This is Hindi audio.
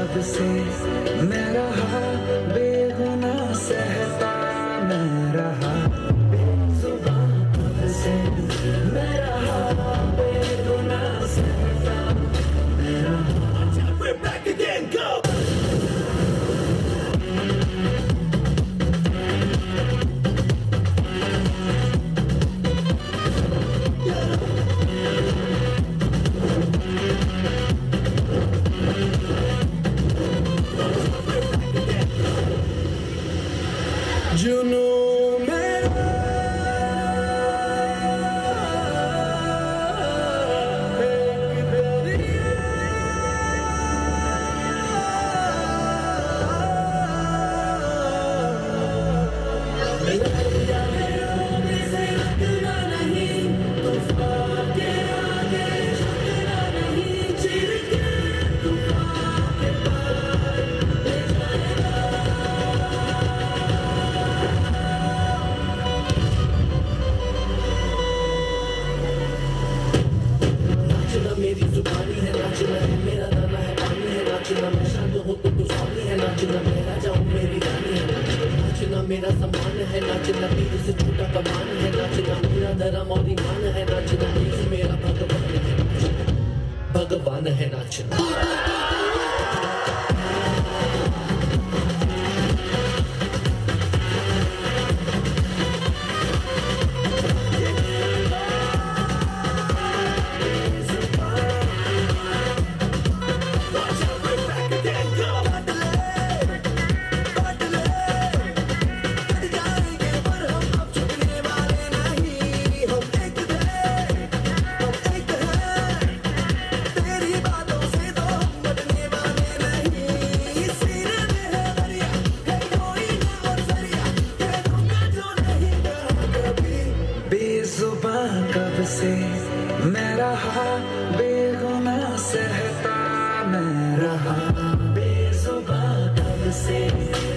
कब से मैं रहा बेगुनाह सहता, मैं रहा बेजुबान कब से मैं रहा बेगुनाह सहता, मैं रहा। We're back again, go! जुनून मेरा एक दरिया, दरिया में किसी रखना नहीं, तूफान के आगे झुकना नहीं, चीर के तूफान के पार ले जाएगा। नाचना मेरी जुबानी है, नाचना है मेरा गाना है, पानी है नाचना, मैं शांत हूँ तो तूफानी है नाचना, मैं राजा हूँ मेरी रानी है नाचना, मेरा सम्मान है नाचना, तीर से छोटा कमान है नाचना, मेरा धर्म और ईमान है नाचना, मेरा भगवान है नाचना, भगवान है नाचना। बेजुबान कब से मैं रहा बेगुनाह सहता, मैं रहा बेजुबान कब से।